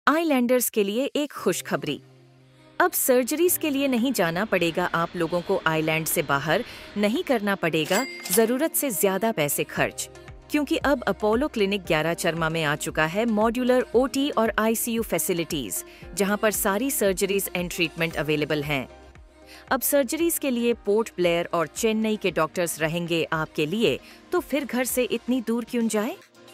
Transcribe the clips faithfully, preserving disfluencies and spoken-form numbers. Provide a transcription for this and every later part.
आईलैंडर्स के लिए एक खुशखबरी। अब सर्जरीज के लिए नहीं जाना पड़ेगा आप लोगों को, आइलैंड से बाहर नहीं करना पड़ेगा जरूरत से ज्यादा पैसे खर्च, क्योंकि अब अपोलो क्लिनिक ग्यारह चरमा में आ चुका है मॉड्यूलर ओटी और आईसीयू फैसिलिटीज, जहां पर सारी सर्जरीज एंड ट्रीटमेंट अवेलेबल हैं। अब सर्जरीज के लिए पोर्ट ब्लेयर और चेन्नई के डॉक्टर्स रहेंगे आपके लिए, तो फिर घर से इतनी दूर क्यों जाए।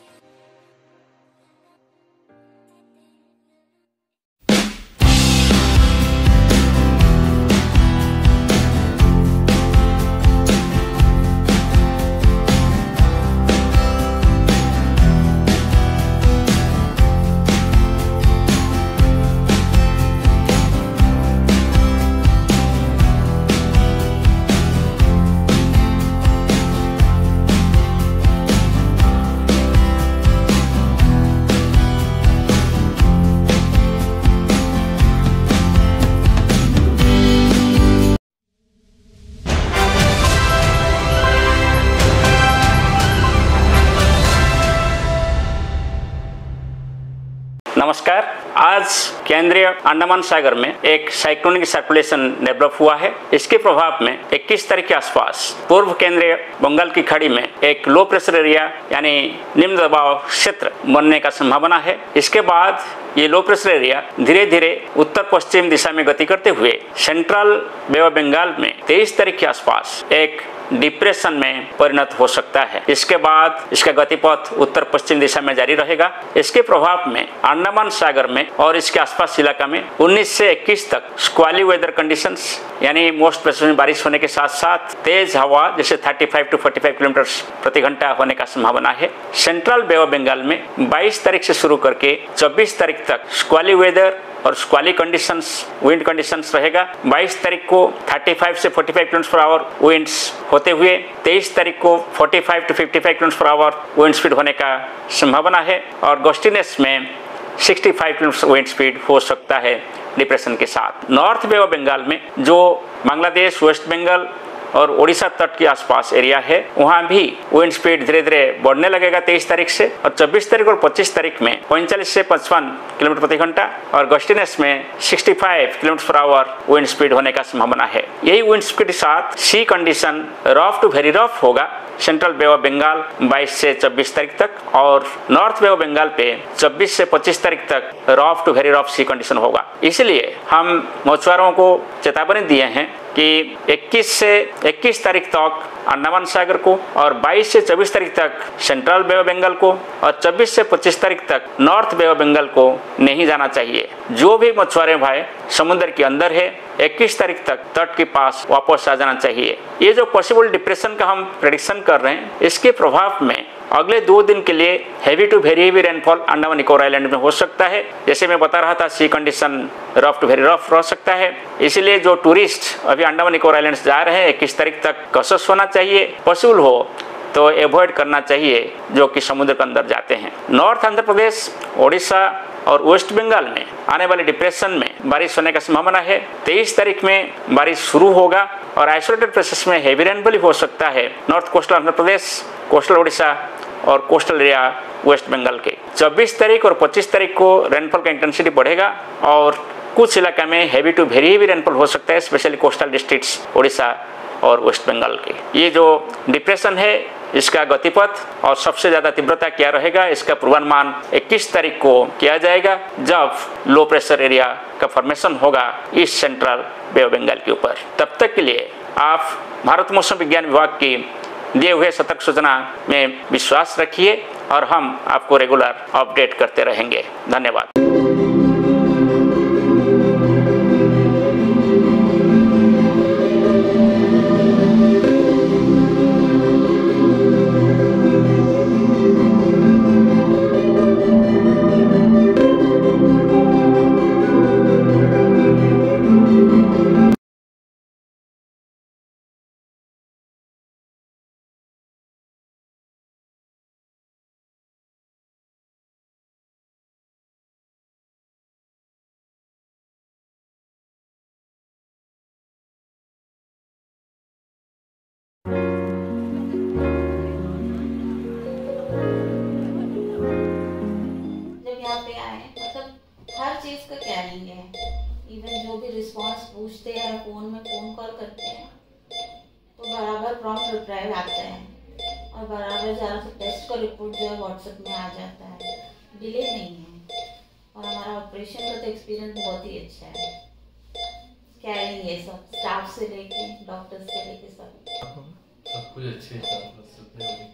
नमस्कार। आज केंद्रीय अंडमान सागर में एक साइक्लोनिक सर्कुलेशन डेवलप हुआ है। इसके प्रभाव में इक्कीस तारीख के आसपास पूर्व केंद्रीय बंगाल की खाड़ी में एक लो प्रेशर एरिया यानी निम्न दबाव क्षेत्र बनने का संभावना है। इसके बाद ये लो प्रेशर एरिया धीरे धीरे उत्तर पश्चिम दिशा में गति करते हुए सेंट्रल बे ऑफ बंगाल में तेईस तारीख के आसपास एक डिप्रेशन में परिणत हो सकता है। इसके बाद इसका गतिपथ उत्तर पश्चिम दिशा में जारी रहेगा। इसके प्रभाव में अंडमान सागर में और इसके आसपास इलाका में उन्नीस से इक्कीस तक स्क्वाली वेदर कंडीशंस यानी मोस्ट प्रेशर में बारिश होने के साथ साथ तेज हवा जैसे पैंतीस टू पैंतालीस किलोमीटर प्रति घंटा होने का संभावना है। सेंट्रल बे ऑफ बंगाल में बाईस तारीख से शुरू करके चौबीस तारीख तक स्क्वाली वेदर और स्क्वाली कंडीशंस विंड कंडीशंस रहेगा। बाईस तारीख को पैंतीस से पैंतालीस किलोमीटर पर आवर विंड्स होते हुए तेईस तारीख को पैंतालीस टू पचपन kilometre per hour wind speed होने का संभावना है और गस्टिनेस में पैंसठ किलोमीटर विंड स्पीड हो सकता है डिप्रेशन के साथ। नॉर्थ बे ऑफ बंगाल में जो बांग्लादेश, वेस्ट बंगाल और ओडिशा तट के आसपास एरिया है, वहाँ भी विंड स्पीड धीरे धीरे बढ़ने लगेगा तेईस तारीख से और चौबीस तारीख और पच्चीस तारीख में पैंतालीस से पचपन किलोमीटर प्रति घंटा और गस्टिनेस में पैंसठ kilometre per hour wind speed होने का संभावना है। यही विंड स्पीड के साथ sea condition rough to very rough होगा सेंट्रल बे ऑफ बंगाल बाईस से चौबीस तारीख तक और नॉर्थ बे ऑफ बंगाल पे चौबीस से पच्चीस तारीख तक rough to very rough sea condition होगा। इसलिए हम मछुआरों को चेतावनी दिए हैं कि इक्कीस से इक्कीस तारीख तक अंडमान सागर को और बाईस से चौबीस तारीख तक सेंट्रल बे ऑफ बंगाल को और चौबीस से पच्चीस तारीख तक नॉर्थ बे ऑफ बंगाल को नहीं जाना चाहिए। जो भी मछुआरे भाई समुद्र के अंदर है इक्कीस तारीख तक तट के पास वापस आ जाना चाहिए। ये जो पॉसिबल डिप्रेशन का हम प्रेडिक्शन कर रहे हैं, इसके प्रभाव में अगले दो दिन के लिए heavy to very heavy rainfall Andaman Nicobar island में हो सकता है। जैसे मैं बता रहा था sea condition rough to very rough रह सकता है। इसीलिए जो टूरिस्ट अभी अंडमान निकोबार आइलैंड जा रहे हैं इक्कीस तारीख तक कॉशियस होना चाहिए। पॉसिबल हो तो एवॉइड करना चाहिए जो कि समुद्र के अंदर जाते हैं। नॉर्थ आंध्र प्रदेश, ओडिशा और वेस्ट बंगाल में आने वाले डिप्रेशन में बारिश होने का संभावना है। तेईस तारीख में बारिश शुरू होगा और आइसोलेटेड प्लेसेस में हेवी रेनफॉल हो सकता है north coastal Andhra Pradesh, coastal Odisha और कोस्टल एरिया वेस्ट बंगाल के। चौबीस तारीख और पच्चीस तारीख को रेनफॉल का इंटेंसिटी बढ़ेगा और कुछ इलाका में heavy to very heavy rainfall हो सकता है, स्पेशली कोस्टल डिस्ट्रिक्ट्स ओडिशा और वेस्ट बंगाल के। ये जो डिप्रेशन है इसका गतिपथ और सबसे ज़्यादा तीव्रता क्या रहेगा, इसका पूर्वानुमान इक्कीस तारीख को किया जाएगा जब लो प्रेशर एरिया का फॉर्मेशन होगा east central bay of Bengal के ऊपर। तब तक के लिए आप भारत मौसम विज्ञान विभाग की दिए हुए सतर्क सूचना में विश्वास रखिए और हम आपको रेगुलर अपडेट करते रहेंगे। धन्यवाद। चीज़ का कैरिंग है। इवन जो भी रिस्पांस पूछते हैं, फ़ोन में फ़ोन कॉल करते हैं तो बराबर प्रॉम्प्ट रिप्लाई आता है और बराबर ज़्यादातर टेस्ट का रिपोर्ट जो है व्हाट्सएप में आ जाता है, डिले नहीं है। और हमारा ऑपरेशन का तो एक्सपीरियंस बहुत ही अच्छा है। कैरिंग है सब, स्टाफ से लेके डॉक्टर से लेके सब सब कुछ अच्छे है।